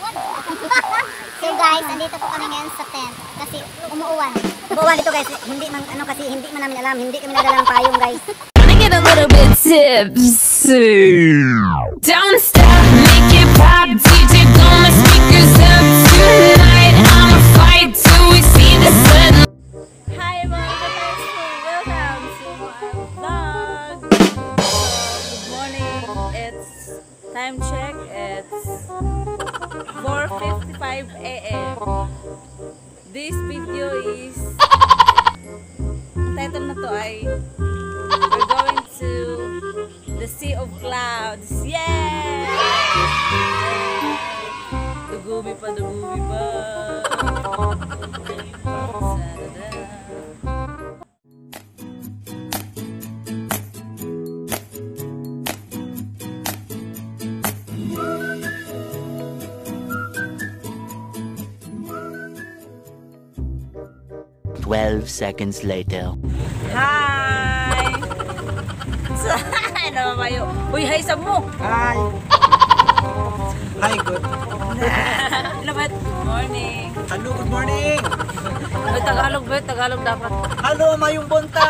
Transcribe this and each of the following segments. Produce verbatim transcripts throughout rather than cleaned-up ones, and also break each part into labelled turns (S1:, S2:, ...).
S1: So guys, andito po kami ngayon sa tent kasi umuuwan. Umuuwan dito guys, hindi man ano kasi hindi man namin alam, hindi kami nagdala ng payong guys.
S2: Wanna get a little bit tipsy. Don't stop, make it pop, D J blow my speakers up tonight. I'ma fight till we see the sun. Hi mga guys, welcome to our vlog. Good morning, it's time check, it's four fifty-five A M This video is, ang title na to ay we're going to the Sea of Clouds. Yay! Dugumi pa, dugumi pa.
S3: Twelve seconds later.
S2: Hi! Ano ba kayo? Uy, hi sa mo!
S4: Hi! Hi, good.
S2: Ano ba? Good morning!
S4: Hello, good morning!
S2: Ay, Tagalog ba? Tagalog dapat.
S4: Hello, mayong bunta!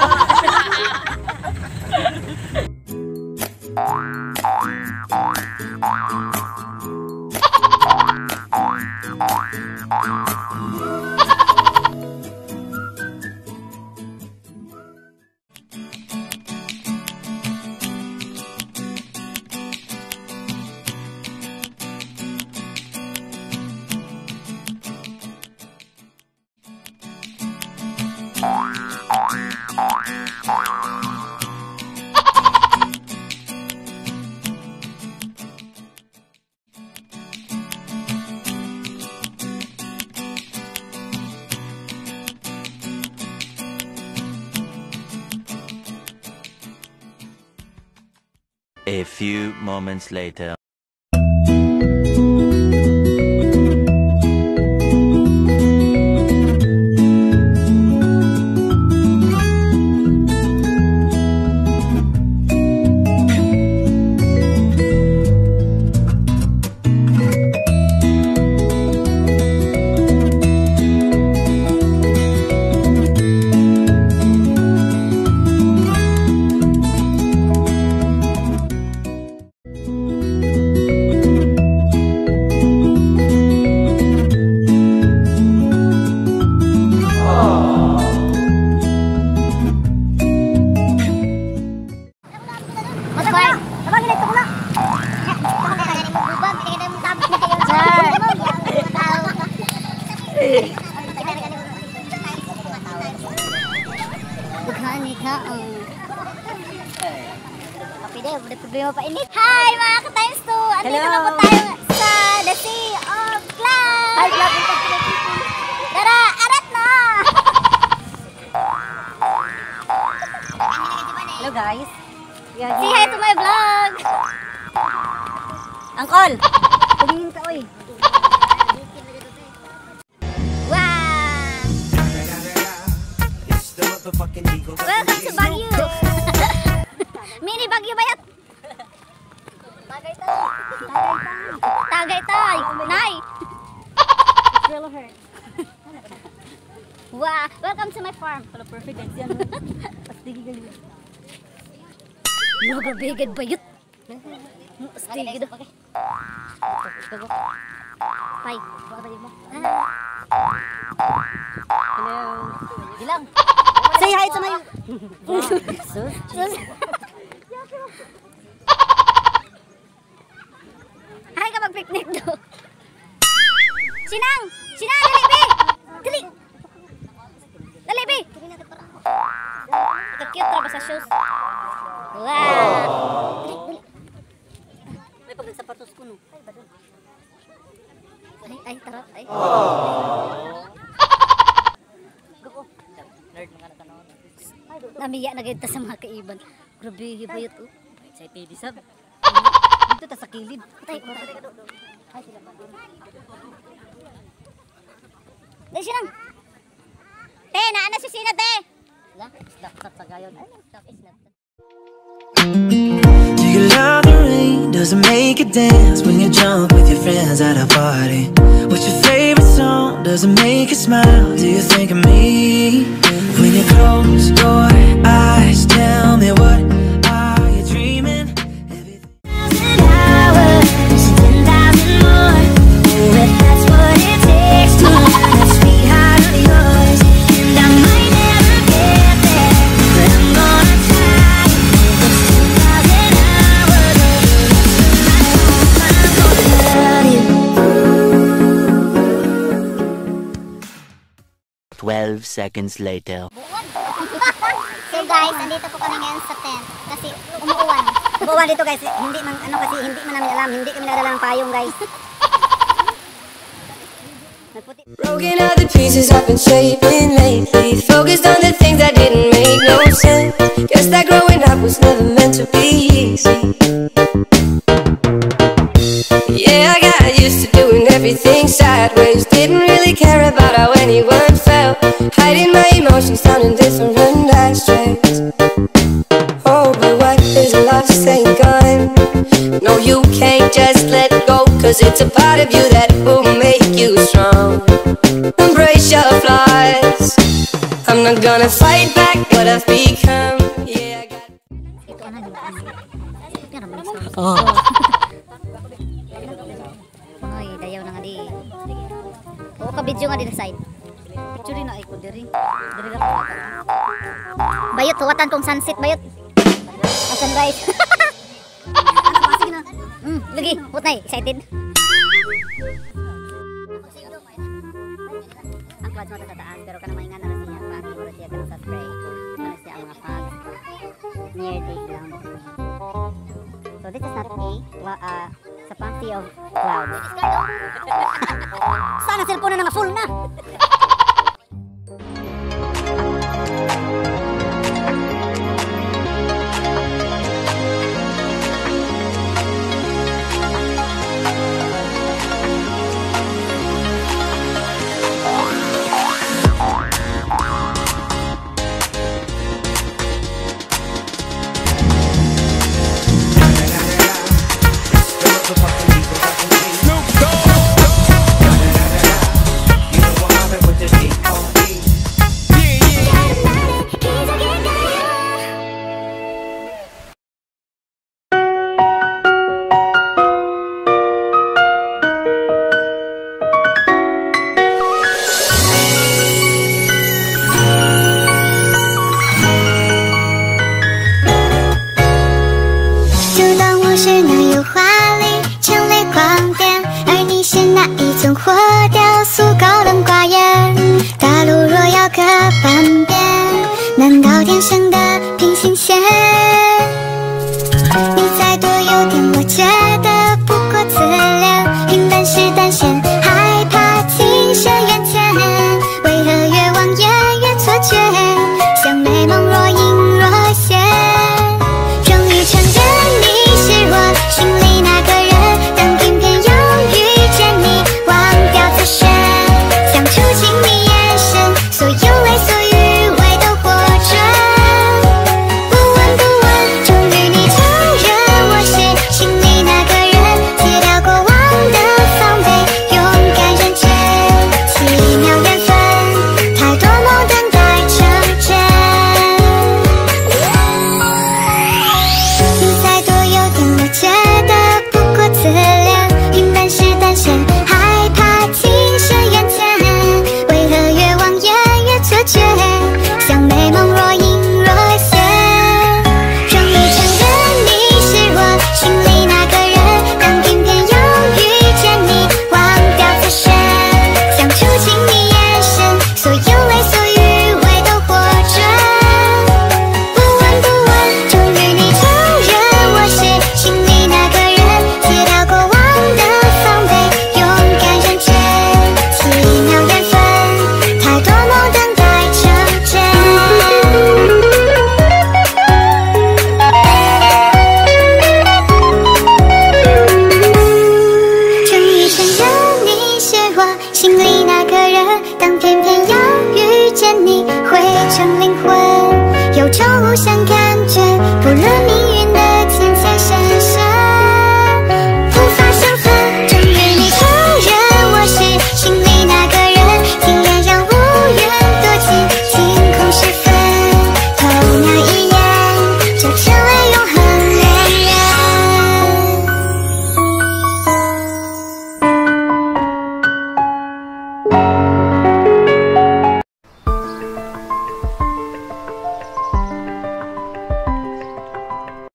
S3: A few moments later.
S1: Hi mga ka-times two! Andito na po tayo sa the Sea of Clouds! Hi vlog! Tara! Arat na!
S5: Hello guys!
S1: Say hi to my vlog!
S5: Uncle! Tumingin ka oy!
S1: Wow! Welcome to Baguio! Mini Baguio ba yan? Tagaytay! Nay!
S5: Really hurt.
S1: Wow! Welcome to my farm!
S5: Pala perfect guys yan. Pastigi gali.
S1: Yung gabigad bayot! Astigid. Tay, baka tayo mo.
S5: Hello.
S1: Bilang!
S5: Say hi to my...
S1: Sus! Sus! Hi ka mag-picnic do! Sinang! Sinang! Dali, be! Dali! Dali, be! Ito cute ba sa shoes? Wow! Dali, dali!
S5: May pagsapatos ko no.
S1: Ay, ay, tara, ay.
S5: Nerd mga nakanood.
S1: Namiya na ganito sa mga kaiban. Grabe, hibayot oh.
S5: Sa P D sab. Dito ta sa kilid.
S1: Tay, mura. Ay, sila pa. Dali siya lang. Te, naana si Sina, te.
S5: Wala, isdak sa gayon. Ay, isdak, isdak.
S6: Do you love the rain? Does it make you dance when you jump with your friends at a party? What's your favorite song? Does it make you smile? Do you think of me? When you close your eyes, tell me what are you dreaming?
S1: Thousand hours, ten thousand more. Oh, if that's what it takes to learn that sweetheart of yours. And I might never get there, but I'm gonna try. If it's ten thousand hours of I'm gonna love you.
S3: Twelve seconds later.
S1: So guys, andito po kami ngayon sa tent kasi umuuwan.
S5: Umuuwan dito guys, hindi man ano kasi hindi man namin alam, hindi kami nadala ng payong guys. Nagputi.
S2: Broken all the pieces I've been shaping lately. Focused on the things that didn't make no sense. Guess that growing up was never meant to be easy. Yeah, I got used to doing everything sideways. Didn't really care about how anyone felt. Hiding my emotions down in different ashtrays. Oh, but what is lost ain't gone. No, you can't just let go, cause it's a part of you that will make you strong. Embrace your flaws. I'm not gonna fight back what I've become. Yeah, I got
S5: Oh. Ay, dayaw na nga di. Oo, ka-video nga di na side. Picture rin na ay ko diri. Diri lang ko. Bayot, huwatan kong sunset, bayot. Asan guys? Sige na. Hmm, lagi, hut na eh, excited. Ang clouds mo sa taas, pero kanang maingan na siya. Pagi, wala siya ganun sa spray. Wala siya ang mga fogs. Near day ground. So this is not a, uh, sa fancy of clouds. Sana cellphone na nga full na!